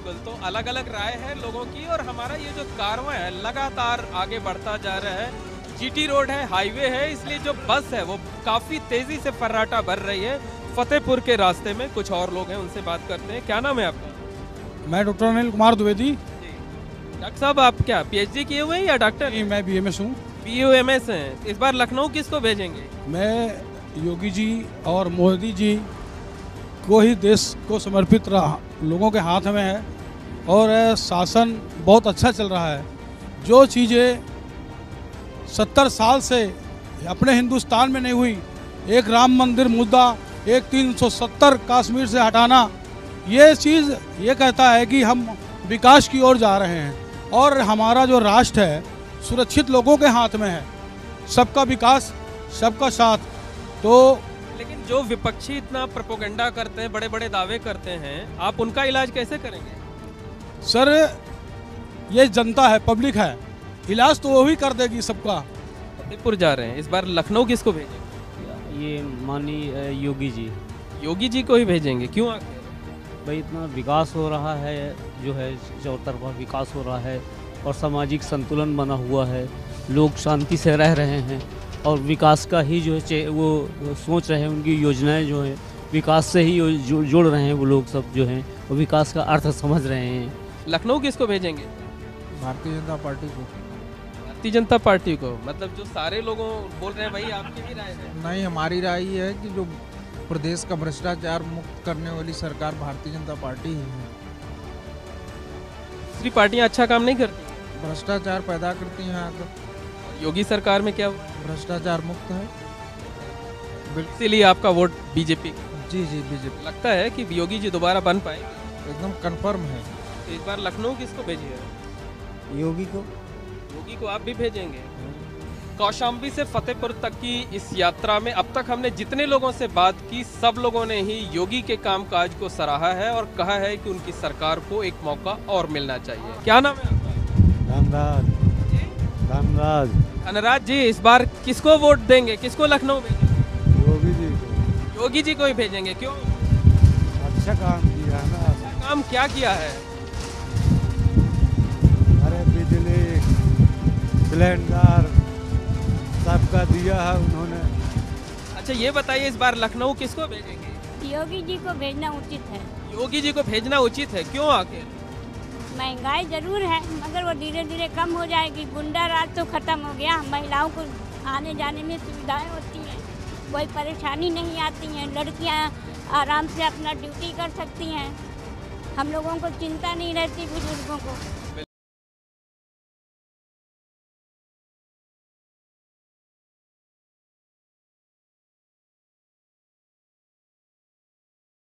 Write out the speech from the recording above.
बिल्कुल। तो अलग अलग राय है लोगों की, और हमारा ये जो कारवां है लगातार आगे बढ़ता जा रहा है। जीटी रोड है, हाईवे है, इसलिए जो बस है वो काफी तेजी से फर्राटा भर रही है फतेहपुर के रास्ते में। कुछ और लोग हैं, उनसे बात करते हैं। क्या नाम है आपका? मैं डॉक्टर अनिल कुमार द्विवेदी। डॉक्टर साहब, आप क्या पीएचडी किए हुए हैं या डॉक्टर? नहीं, मैं बीएमएस हूँ। बीयूएमएस हैं। इस बार लखनऊ किसको भेजेंगे? मैं योगी जी और मोदी जी को ही देश को समर्पित रहा, लोगों के हाथ में है और शासन बहुत अच्छा चल रहा है। जो चीज़ें 70 साल से अपने हिंदुस्तान में नहीं हुई, एक राम मंदिर मुद्दा, एक 370 कश्मीर से हटाना, ये चीज़ ये कहता है कि हम विकास की ओर जा रहे हैं और हमारा जो राष्ट्र है सुरक्षित लोगों के हाथ में है। सबका विकास, सबका साथ। तो लेकिन जो विपक्षी इतना प्रोपेगेंडा करते हैं, बड़े बड़े दावे करते हैं, आप उनका इलाज कैसे करेंगे? सर, ये जनता है, पब्लिक है, इलाज तो वो ही कर देगी सबका। फतेहपुर जा रहे हैं, इस बार लखनऊ किसको भेजेंगे? ये माननीय योगी जी। योगी जी को ही भेजेंगे, क्यों आखिर? भाई इतना विकास हो रहा है, जो है चारों तरफा विकास हो रहा है और सामाजिक संतुलन बना हुआ है, लोग शांति से रह रहे हैं और विकास का ही जो है वो सोच रहे हैं। उनकी योजनाएं जो है विकास से ही जोड़ रहे हैं, वो लोग सब जो हैं वो विकास का अर्थ समझ रहे हैं। लखनऊ किसको भेजेंगे? भारतीय जनता पार्टी को। भारतीय जनता पार्टी को, मतलब जो सारे लोगों बोल रहे हैं भाई, आपकी भी राय है? नहीं, हमारी राय ये है कि जो प्रदेश का भ्रष्टाचार मुक्त करने वाली सरकार भारतीय जनता पार्टी ही है। दूसरी पार्टियां अच्छा काम नहीं करती, भ्रष्टाचार पैदा करती हैं आकर। योगी सरकार में क्या हुआ? भ्रष्टाचार मुक्त है। इसीलिए आपका वोट बीजेपी? जी जी, बीजेपी। लगता है कि योगी जी दोबारा बन पाए? एकदम कंफर्म है। तो इस बार लखनऊ किसको भेजिए? योगी को। योगी को आप भी भेजेंगे? कौशाम्बी से फतेहपुर तक की इस यात्रा में अब तक हमने जितने लोगों से बात की, सब लोगों ने ही योगी के कामकाज को सराहा है और कहा है कि उनकी सरकार को एक मौका और मिलना चाहिए। क्या नाम है आपका? धनराज। धनराज। धनराज जी, इस बार किसको वोट देंगे, किसको लखनऊ भेजेंगे? योगी जी को। योगी जी को ही भेजेंगे, क्यों? अच्छा काम किया है ना। अच्छा काम क्या किया है? अरे बिजली, सिलेंडर सबका दिया है उन्होंने। अच्छा ये बताइए, इस बार लखनऊ किसको भेजेंगे? योगी जी को भेजना उचित है। योगी जी को भेजना उचित है, क्यों आखिर? महंगाई जरूर है मगर वो धीरे धीरे कम हो जाएगी। गुंडा राज तो खत्म हो गया, महिलाओं को आने जाने में सुविधाएं होती हैं, कोई परेशानी नहीं आती हैं, लड़कियां आराम से अपना ड्यूटी कर सकती हैं, हम लोगों को चिंता नहीं रहती बुजुर्गों को।